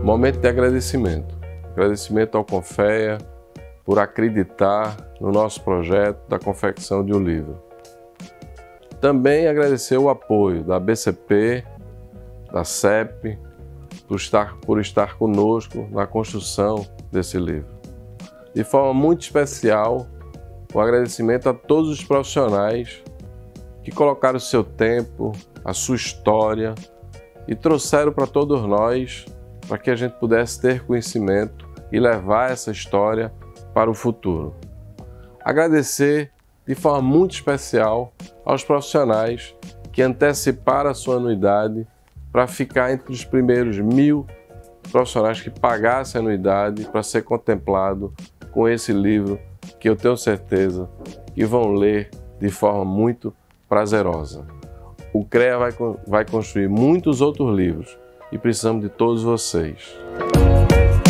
Momento de agradecimento. Agradecimento ao Confea por acreditar no nosso projeto da confecção de um livro. Também agradecer o apoio da BCP, da CEP, por estar conosco na construção desse livro. De forma muito especial, o agradecimento a todos os profissionais que colocaram o seu tempo, a sua história e trouxeram para todos nós para que a gente pudesse ter conhecimento e levar essa história para o futuro. Agradecer de forma muito especial aos profissionais que anteciparam a sua anuidade para ficar entre os primeiros 1000 profissionais que pagassem a anuidade para ser contemplado com esse livro que eu tenho certeza que vão ler de forma muito prazerosa. O CREA vai construir muitos outros livros e precisamos de todos vocês.